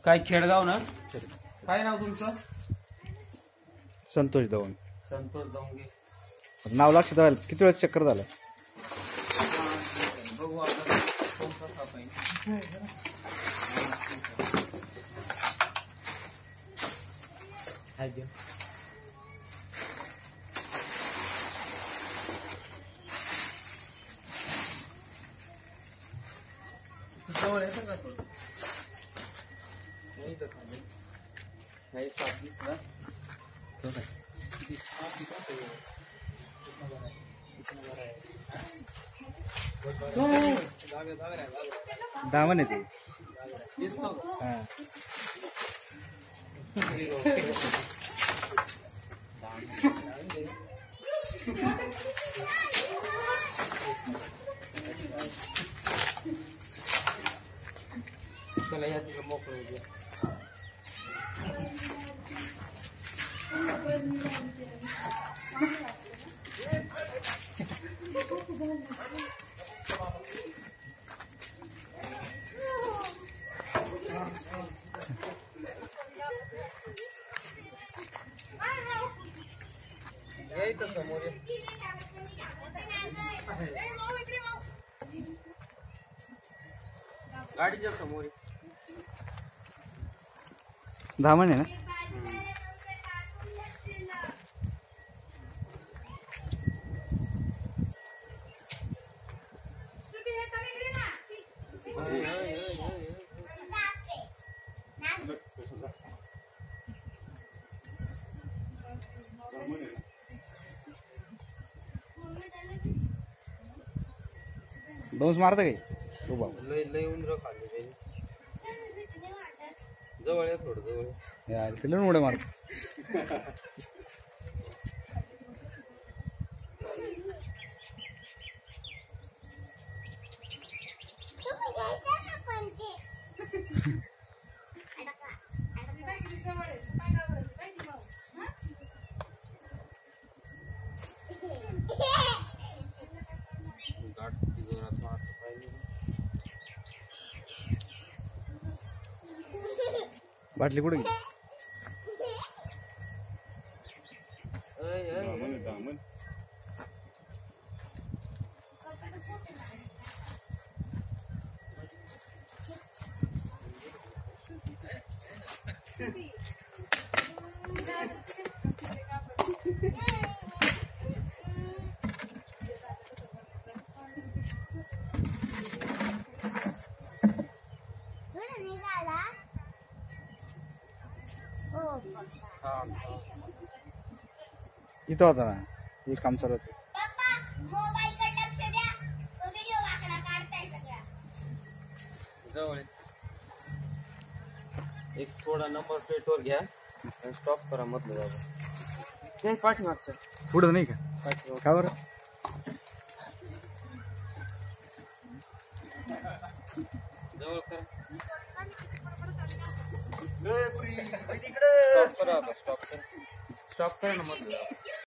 काय खेडगाव ना? काय नाव तुमचं? संतोष दवंग. संतोष दवंगे. नाव लक्षात आलं. किती वेळेस चक्कर झालं? बघू आता कोणता साप आहे. जवळ येतं का थोडं? नाही तर खाली नाही साप दिसला. दामन आहे ते. दिसतो का? चला या तिकडे मोकळं होऊ द्या. या इथं समोर ये. गाडीच्या समोर ये. दामन आहे ना? डोस मारत काही लय लय उंदर खाल्ले त्याने. जवळ आहे थोडं जवळ यार तिला उड्या मारत. बाटली कुठे गेली? इथं होता ना, हे काम चालू होतं. जवळ एक थोडा नंबर प्लेटवर घ्या आणि स्टॉप करा मधलं जागा. ते पाठीमागच्या पुढं नाही का? पाठीमाग का बरं? जवळ करा. स्टॉप करा आता. स्टॉप करा ना मधलं.